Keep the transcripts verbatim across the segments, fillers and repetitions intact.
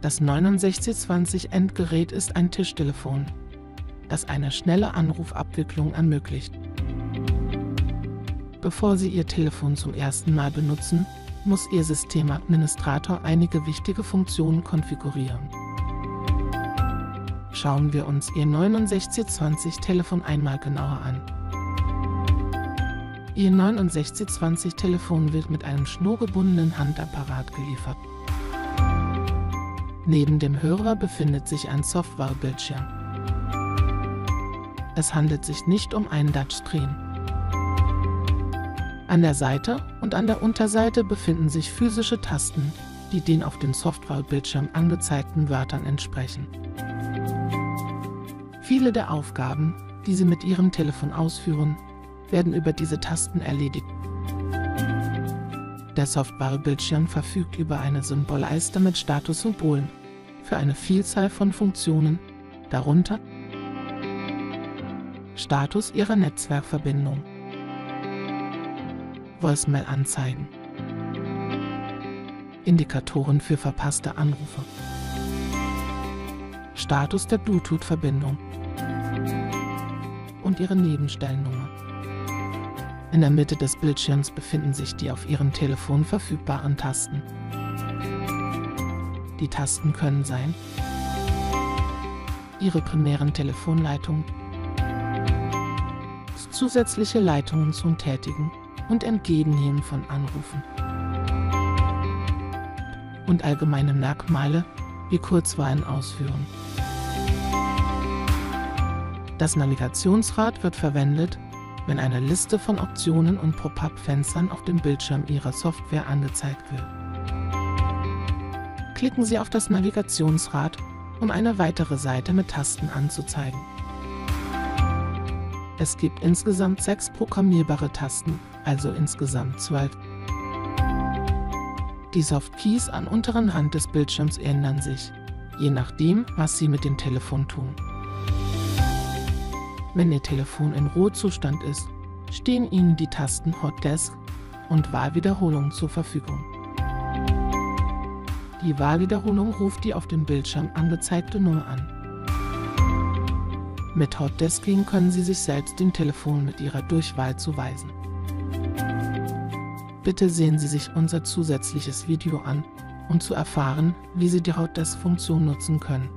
Das neunundsechzig zwanzig Endgerät ist ein Tischtelefon, das eine schnelle Anrufabwicklung ermöglicht. Bevor Sie Ihr Telefon zum ersten Mal benutzen, muss Ihr Systemadministrator einige wichtige Funktionen konfigurieren. Schauen wir uns Ihr neunundsechzig zwanzig Telefon einmal genauer an. Ihr neunundsechzig zwanzig Telefon wird mit einem schnurgebundenen Handapparat geliefert. Neben dem Hörer befindet sich ein Softwarebildschirm. Es handelt sich nicht um einen Touchscreen. An der Seite und an der Unterseite befinden sich physische Tasten, die den auf dem Softwarebildschirm angezeigten Wörtern entsprechen. Viele der Aufgaben, die Sie mit Ihrem Telefon ausführen, werden über diese Tasten erledigt. Der Softwarebildschirm verfügt über eine Symbolleiste mit Statussymbolen für eine Vielzahl von Funktionen, darunter Status Ihrer Netzwerkverbindung, Voicemail-Anzeigen, Indikatoren für verpasste Anrufe, Status der Bluetooth-Verbindung und Ihre Nebenstellnummer. In der Mitte des Bildschirms befinden sich die auf Ihrem Telefon verfügbaren Tasten. Die Tasten können sein: Ihre primären Telefonleitungen, zusätzliche Leitungen zum Tätigen und Entgegennehmen von Anrufen und allgemeine Merkmale wie Kurzwahlen ausführen. Das Navigationsrad wird verwendet, wenn eine Liste von Optionen und Pop-up-Fenstern auf dem Bildschirm Ihrer Software angezeigt wird. Klicken Sie auf das Navigationsrad, um eine weitere Seite mit Tasten anzuzeigen. Es gibt insgesamt sechs programmierbare Tasten, also insgesamt zwölf. Die Softkeys an unteren Rand des Bildschirms ändern sich, je nachdem, was Sie mit dem Telefon tun. Wenn Ihr Telefon in Ruhezustand ist, stehen Ihnen die Tasten Hotdesk und Wahlwiederholung zur Verfügung. Die Wahlwiederholung ruft die auf dem Bildschirm angezeigte Nummer an. Mit Hotdesking können Sie sich selbst dem Telefon mit Ihrer Durchwahl zuweisen. Bitte sehen Sie sich unser zusätzliches Video an, um zu erfahren, wie Sie die Hotdesk-Funktion nutzen können.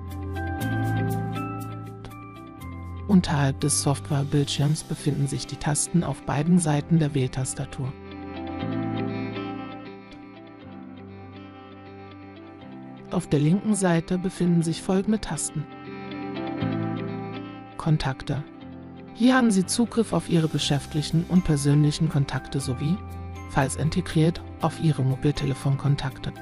Unterhalb des Softwarebildschirms befinden sich die Tasten auf beiden Seiten der Wähltastatur. Auf der linken Seite befinden sich folgende Tasten: Kontakte. Hier haben Sie Zugriff auf Ihre geschäftlichen und persönlichen Kontakte sowie, falls integriert, auf Ihre Mobiltelefonkontakte.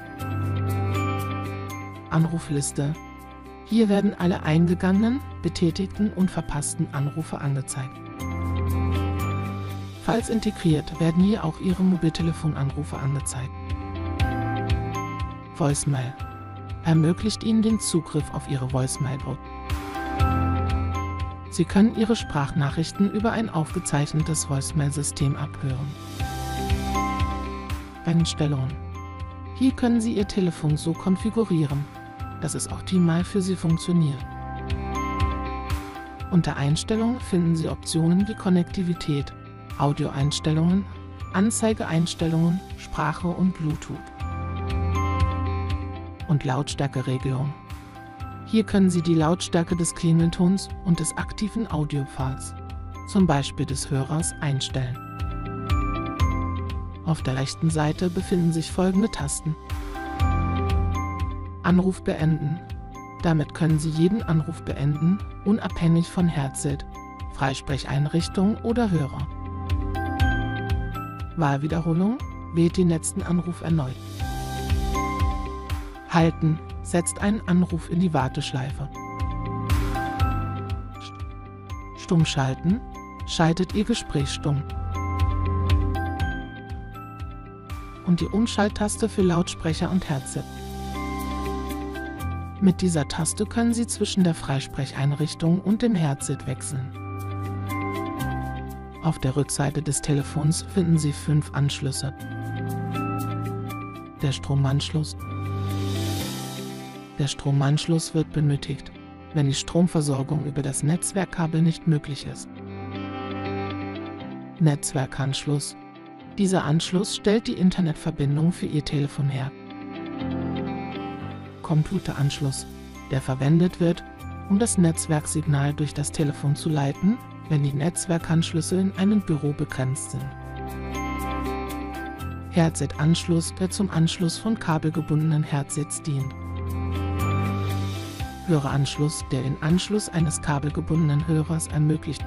Anrufliste. Hier werden alle eingegangenen, betätigten und verpassten Anrufe angezeigt. Falls integriert, werden hier auch Ihre Mobiltelefonanrufe angezeigt. Voicemail. Ermöglicht Ihnen den Zugriff auf Ihre Voicemail-Box. Sie können Ihre Sprachnachrichten über ein aufgezeichnetes Voicemail-System abhören. Einstellungen. Hier können Sie Ihr Telefon so konfigurieren, dass es optimal für Sie funktioniert. Unter Einstellungen finden Sie Optionen wie Konnektivität, Audioeinstellungen, Anzeigeeinstellungen, Sprache und Bluetooth und Lautstärkeregelung. Hier können Sie die Lautstärke des Klingeltons und des aktiven Audiopfads, zum Beispiel des Hörers, einstellen. Auf der rechten Seite befinden sich folgende Tasten: Anruf beenden. Damit können Sie jeden Anruf beenden, unabhängig von Headset, Freisprecheinrichtung oder Hörer. Wahlwiederholung. Wählt den letzten Anruf erneut. Halten. Setzt einen Anruf in die Warteschleife. Stummschalten. Schaltet Ihr Gespräch stumm. Und die Umschalttaste für Lautsprecher und Headset. Mit dieser Taste können Sie zwischen der Freisprecheinrichtung und dem Headset wechseln. Auf der Rückseite des Telefons finden Sie fünf Anschlüsse: der Stromanschluss, Der Stromanschluss wird benötigt, wenn die Stromversorgung über das Netzwerkkabel nicht möglich ist. Netzwerkanschluss. Dieser Anschluss stellt die Internetverbindung für Ihr Telefon her. Computeranschluss, der verwendet wird, um das Netzwerksignal durch das Telefon zu leiten, wenn die Netzwerkanschlüsse in einem Büro begrenzt sind. Headset-Anschluss, der zum Anschluss von kabelgebundenen Headsets dient. Höreranschluss, der den Anschluss eines kabelgebundenen Hörers ermöglicht.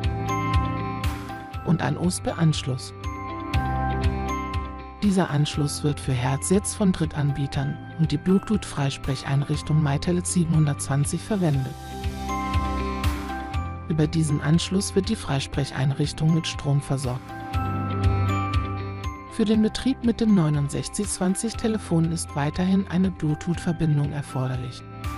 Und ein U S B-Anschluss. Dieser Anschluss wird für Headsets von Drittanbietern und die Bluetooth-Freisprecheinrichtung MyTelex siebenhundertzwanzig verwendet. Über diesen Anschluss wird die Freisprecheinrichtung mit Strom versorgt. Für den Betrieb mit dem neunundsechzig zwanzig Telefon ist weiterhin eine Bluetooth-Verbindung erforderlich.